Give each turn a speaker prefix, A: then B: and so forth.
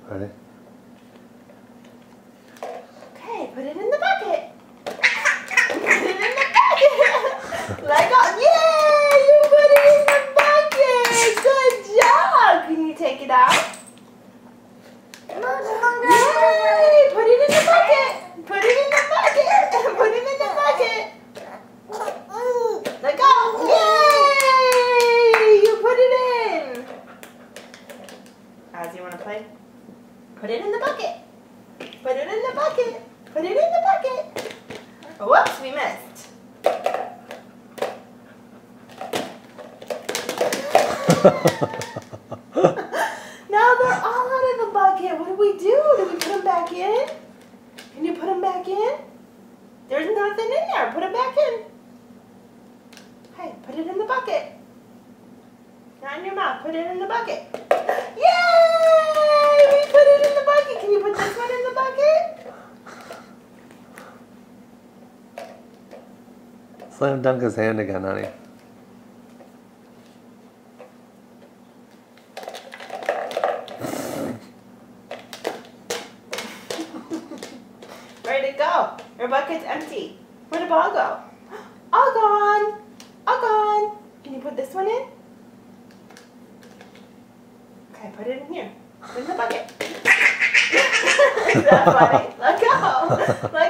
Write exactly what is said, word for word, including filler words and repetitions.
A: Ready?
B: Okay, put it in the bucket. Put it in the bucket. Let go. Yay! You put it in the bucket. Good job. Can you take it out? Yay! Put it in the bucket. Put it in the bucket. Put it in the bucket. Let go. Yay! You put it in. As you want to play? Put it in the bucket. Put it in the bucket. Put it in the bucket. Whoops, we missed. Now they're all out of the bucket. What do we do? Do we put them back in? Can you put them back in? There's nothing in there. Put it back in. Hey, put it in the bucket. Not in your mouth. Put it in the bucket. Yay! We put it in the bucket. Can you put this one in the bucket?
A: Slam dunk his hand again, honey.
B: Where'd it go? Your bucket's empty. Where'd the ball go? All gone. All gone. Can you put this one in? Okay, put it in here. Put it in the bucket. Is that funny? Let go. Let